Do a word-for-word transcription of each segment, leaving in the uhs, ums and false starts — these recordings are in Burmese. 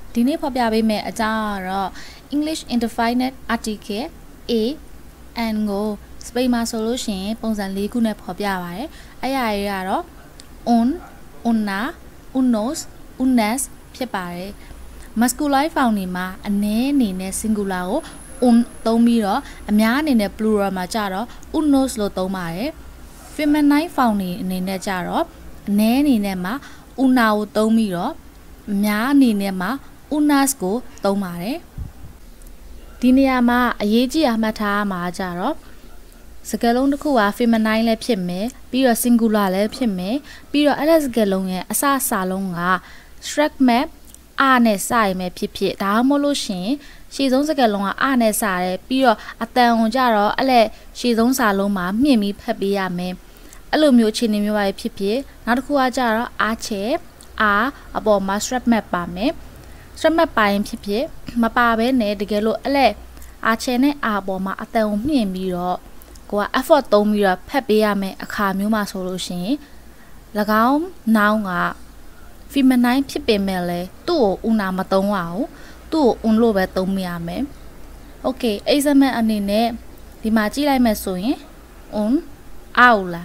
ဒီနေ့ဖော်ပြပေးမယ့်အကြောင်းကတော့ English indefinite article a and ကိုစပိန်မှာဆိုလို့ရှိရင်ပုံစံ၄ခုနဲ့ဖော်ပြပါတယ်။အဲ့အရာတွေကတော့ un, una, unos, unas ဖြစ်ပါတယ်။ masculine form တွေမှာအနည်းအနေနဲ့ singular ကို un သုံးပြီးတော့အများအနေနဲ့ plural မှာကြတော့ unos လို့သုံးပါတယ်။ feminine form တွေအနေနဲ့ကြတော့အနည်းအနေနဲ့မှာ una ကိုသုံးပြီးတော့အများအနေနဲ့မှာunas ကိုသုံးပါတယ်ဒီနေရာမှာအရေးကြီးအမှတ်ထားမှာကြတော့စကားလုံးတစ်ခုက feminine လည်းဖြစ်မယ်ပြီးတော့ singular လည်းဖြစ်မယ်ပြီးတော့အဲ့ဒီစကားလုံးရဲ့အစအစလုံးက struct map အာနဲ့စရမယ်ဖြစ်ဖြစ်ဒါမှမဟုတ်လို့ရှင်ရှေ့ဆုံးစကားလုံးကအာနဲ့စရဲပြီးတော့အတန်ဝင်ကြတော့အဲ့လက်ရှေ့ဆုံးစာလုံးမှာမြင့်ပြီးဖတ်ပေးရမယ်အဲ့လိုမျိုးအခြေအနေမျိုးပါဖြစ်ဖြစ်နောက်တစ်ခုကကြတော့အာချေအာအပေါ်မှာ struct map ပါမယ်စမတ်ပိုင်းဖြစ်ဖြစ်မပါဘဲနဲ့တကယ်လို့အဲ့လက်အာချယ်နဲ့အာပေါ်မှာအတန်ကိုမြင့်ပြီးတော့ကိုက effort သုံးပြီးတော့ဖတ်ပေးရမယ်အခါမျိုးမှာဆိုလို့ရှိရင်၎င်း noun က feminine ဖြစ်ပေမဲ့လည်းသူ့ကို una မသုံးရဘူးသူ့ကို un လို့ပဲသုံးမိရမယ် okay example အနေနဲ့ဒီမှာကြည့်လိုက်မယ်ဆိုရင် un aula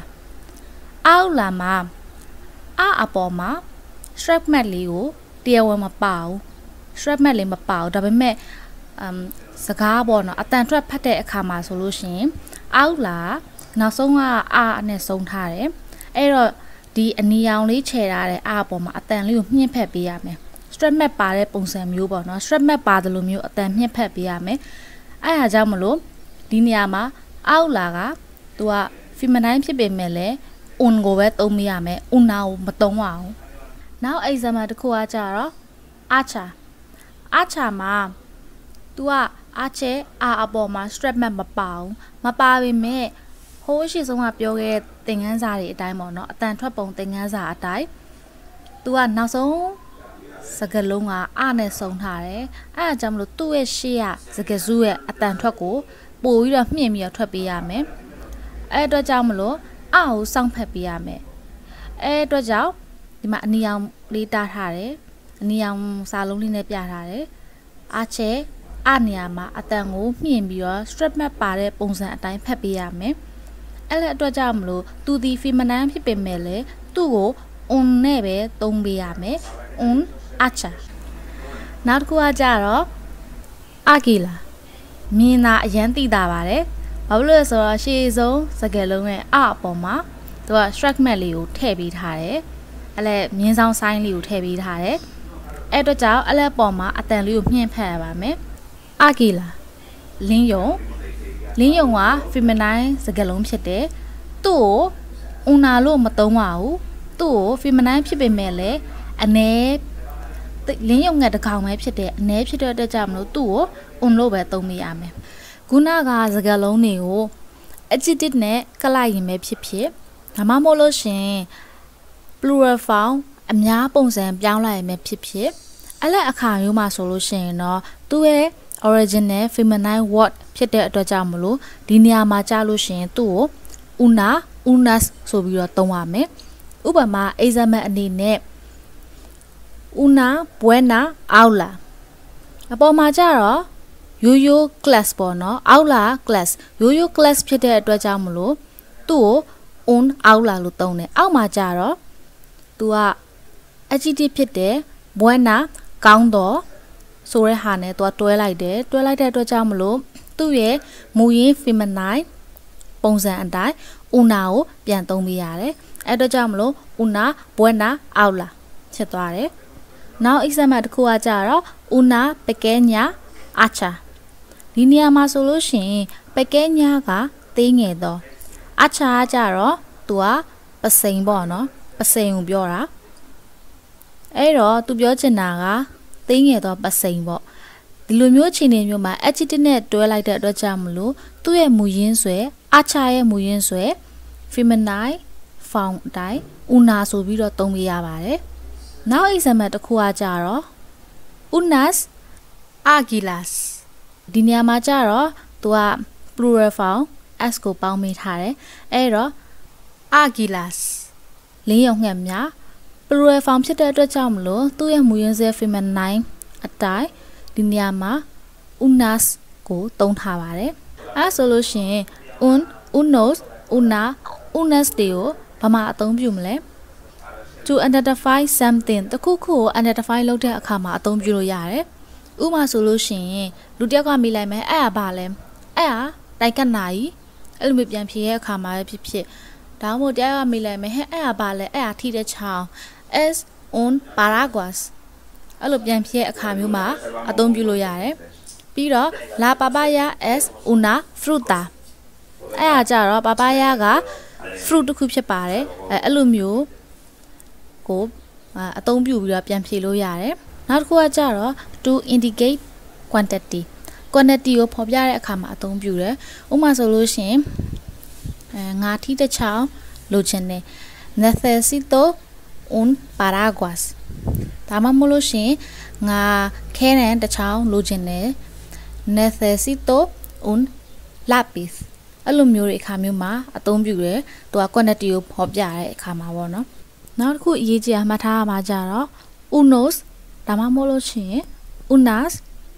aula မှာအာအပေါ်မှာ struct map လေးကိုတရားဝင်မပါဘူးstrap mat လေးမပါဘူးဒါပေမဲ့အမ်စကားပေါ့နော်အတန်ထွက်ဖတ်တဲ့အခါမှာဆိုလို့ရှိရင်အောက်လာနောက်ဆုံးကအာနဲ့ဆုံးထားတယ်အဲ့တော့ဒီအနီရောင်လေးခြေထားတဲ့အာပေါ်မှာအတန်လေးကိုမြင့်ဖက်ပေးရမယ် strap mat ပါတဲ့ပုံစံမျိုးပေါ့နော် strap mat ပါတယ်လို့မျိုးအတန်မြင့်ဖက်ပေးရမယ်အဲ့ဒါကြောင့်မလို့ဒီနေရာမှာအောက်လာကသူက feminine ဖြစ်ပေမဲ့လည်း un ကိုပဲသုံးမိရမယ် una ကိုမသုံးရဘူးနောက် example တစ်ခုကကြတော့အာချာအာချာမှာ तू ကအာချဲအာအပေါ်မှာ strap map မပါဘူးမပါပေမဲ့ဟိုးရှိဆုံးကပြောခဲ့တဲ့သင်ခန်းစာတွေအတိုင်းပေါ့နော်အတန်ထွက်ပုံသင်ခန်းစာအတိုင်း तू ကနောက်ဆုံးစကားလုံးကအာနဲ့ဆုံးထားတယ်အဲ့ဒါကြောင့်မလို့သူ့ရဲ့ရှေ့ကစကားစုရဲ့အတန်ထွက်ကိုပို့ပြီးတော့မြင့်ပြီးတော့ထွက်ပေးရမယ်အဲ့အတွက်ကြောင့်မလို့အာကိုစောင့်ဖက်ပေးရမယ်အဲ့အတွက်ကြောင့်ဒီမှာအနီရောင်လေးတားထားတယ်အနီရောင်စာလုံးလေးနဲ့ပြထားတယ်အာချဲအနေရာမှာအတန်ကိုမြင့်ပြီးတော့ strap map ပါတဲ့ပုံစံအတိုင်းဖတ်ပေးရမယ်အဲ့လက်အတွက်ကြောင့်မလို့သူဒီ feminine ဖြစ်ပေမဲ့လည်းသူ့ကို un နဲ့ပဲသုံးပေးရမယ် un acha နောက်တစ်ခုကကြတော့ agila မြင်တာအရန်သိတာပါတယ်ဘာလို့လဲဆိုတော့ရှေ့ဆုံးစကားလုံးရဲ့အအပေါ်မှာသူက struct map လေးကိုထည့်ပေးထားတယ်အဲ့လက်မြင်းဆောင်ဆိုင်လေးကိုထည့်ပေးထားတယ်အဲ့တော့ကြောင့်အဲ့လက်ပေါ်မှာအတန်လေးကိုမြင့်ဖက်ရပါမယ်အာဂီလာလင်းယုံလင်းယုံက feminine စကားလုံးဖြစ်တယ်သူ့ကို una လို့မသုံးပါဘူးသူ့ကို feminine ဖြစ်ပေမဲ့လည်းအ ਨੇ လင်းယုံငတ်တစ်ကောင်ပဲဖြစ်တယ်အ ਨੇ ဖြစ်တဲ့အတွက်ကြောင့်မလို့သူ့ကို un လို့ပဲသုံးမိရမယ်ခုနကစကားလုံးတွေကို adjective နဲ့ကလိုက်ရင်ပဲဖြစ်ဖြစ်ဒါမှမဟုတ်လို့ရှင် plural form အများပုံစံပြောင်းလိုက်ရင်ပဲဖြစ်ဖြစ်အဲ့လက်အခါမျိုးမှာဆိုလို့ရှိရင်တော့သူ့ရဲ့ original feminine word ဖြစ်တဲ့အတွက်ကြောင့်မလို့ဒီနေရာမှာကြားလို့ရှိရင်သူ့ကို una unas ဆိုပြီးတော့သုံးရမယ်ဥပမာ example အနေနဲ့ una buena aula အပေါ်မှာကြတော့ yo-yo class ပေါ့နော် aula class yo-yo class ဖြစ်တဲ့အတွက်ကြောင့်မလို့သူ့ကို un aula လို့သုံးတယ်အောက်မှာကြတော့ तू က adjective ဖြစ်တယ် buena ကောင်းတော့ဆိုရဲဟာနဲ့ तू တွဲလိုက်တယ်တွဲလိုက်တဲ့အတွက်ကြောင့်မလို့သူ့ရဲ့မူရင်း feminine ပုံစံအတိုင်း una ကိုပြန်သုံးပေးရတယ်အဲ့အတွက်ကြောင့်မလို့ una buena aula ဖြစ်သွားတယ်နောက် example တစ်ခုကကြတော့ una pequeña acha ဒီနေရာမှာဆိုလို့ရှိရင် pequeña ကသေးငယ်တော့ acha ကကြတော့ तू ကပစိန်ပေါ့နော်ပစိန်ကိုပြောတာအဲ့တော့သူပြောချင်တာကသိငယ်တော့ပစိန်ပေါ့ဒီလိုမျိုးအခြေအနေမျိုးမှာ adjective နဲ့တွဲလိုက်တဲ့အတွက်ကြောင့်မလို့သူ့ရဲ့မူရင်းဆွဲအာချာရဲ့မူရင်းဆွဲ feminine form အတိုင်း una ဆိုပြီးတော့သုံးပေးရပါတယ်နောက် example တစ်ခုကကြတော့ unas aguilas ဒီနေရာမှာကြတော့သူက plural form s ကိုပေါင်းမိထားတယ်အဲ့တော့ aguilas လင်းရုံငှက်များ plural form ဖြစ်တဲ့အတွက်ကြောင့်မလို့သူ့ရဲ့မူရင်းစဲ feminine အတိုင်းဒီနေရာမှာ unas ကိုသုံးထားပါတယ်အဲဆိုလို့ရှိရင် un unos una unas တွေကိုဘာမှအသုံးပြုမလဲ to identify something တခုခုကို identify လုပ်တဲ့အခါမှာအသုံးပြုလို့ရတယ်ဥပမာဆိုလို့ရှိရင်လူတစ်ယောက်ကမိလိုက်မယ်အဲ့ဒါဘာလဲအဲ့ဒါတိုက်ကနာကြီးအဲ့လိုမျိုးပြန်ဖြေရဲ့အခါမှာဖြစ်ဖြစ်ဒါမှမဟုတ်တရားကမိလိုက်မယ်ဟဲ့အဲ့ဒါဘာလဲအဲ့ဒါထိတဲ့ချောင်း es un paraguas အဲ့လိုပြန်ဖြေရဲ့အခါမျိုးမှာအသုံးပြုလို့ရတယ်ပြီးတော့ la papaya es una fruta အဲ့ဒါကြတော့ papaya က fruit တစ်ခုဖြစ်ပါတယ်အဲအဲ့လိုမျိုးကိုအသုံးပြုပြီးတော့ပြန်ဖြေလို့ရတယ်နောက်တစ်ခုကကြတော့ to indicate quantity quantity ကိုဖော်ပြတဲ့အခါမှာအသုံးပြုတယ်ဥပမာဆိုလို့ရှိရင်အဲငါထိတစ်ချောင်းလိုချင်တယ် necesito un paraguas ဒါမှမဟုတ်လို့ရှိရင်ငါခဲတန်းတစ်ချောင်းလိုချင်တယ် necesito un lápiz အဲ့လိုမျိုးတွေအခါမျိုးမှာအသုံးပြုတယ်သူက quantity ကိုဖော်ပြတဲ့အခါမှာပေါ့နော်နောက်တစ်ခုအရေးကြီးအမှတ်ထားရမှာကြတော့ unos ဒါမှမဟုတ်လို့ရှိရင် unas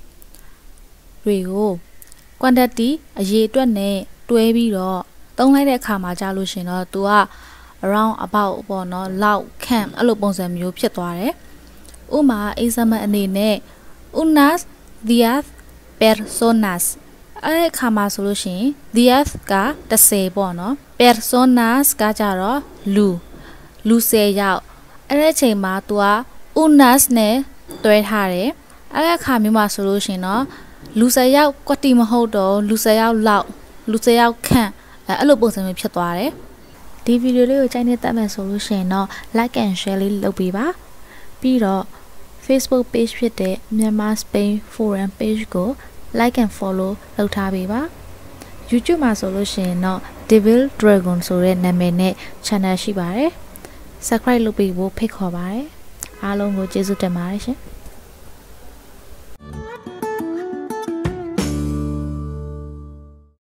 တွေကို quantity အရေးအတွက်နဲ့တွဲပြီးတော့သုံးလိုက်တဲ့အခါမှာကြာလို့ရှင်တော့သူက around about ပေါ့နော်လောက် camp အဲ့လိုပုံစံမျိုးဖြစ်သွားတယ်ဥမာ example အနေနဲ့ unas diez personas အဲ့ဒီအခါမှာဆိုလို့ရှိရင် diez ကtenပေါ့နော် personas ကကြတော့လူလူtenယောက်အဲ့ဒီအချိန်မှာသူက unas နဲ့တွဲထားတယ်အဲ့ဒီအခါမျိုးမှာဆိုလို့ရှိရင်တော့လူtenယောက်ကွက်တီမဟုတ်တော့လူtenယောက်လောက်လူtenယောက်ခန့်အဲ့လိုပုံစံမျိုးဖြစ်သွားတယ်ဒီဗီဒီယိုလေးကိုကြိုက်နေတတ်မယ်ဆိုလို့ရှိရင်တော့ like and share လေးလုပ်ပေးပါပြီးတော့ Facebook page ဖြစ်တဲ့ Myanmar Spain Forum page ကို like and follow လုပ်ထားပေးပါ YouTube မှာဆိုလို့ရှိရင်တော့ Devil Dragon ဆိုတဲ့နာမည်နဲ့ channel ရှိပါတယ် subscribe လုပ်ပေးဖို့ဖိတ်ခေါ်ပါတယ်အားလုံးကိုကျေးဇူးတင်ပါတယ်ရှင်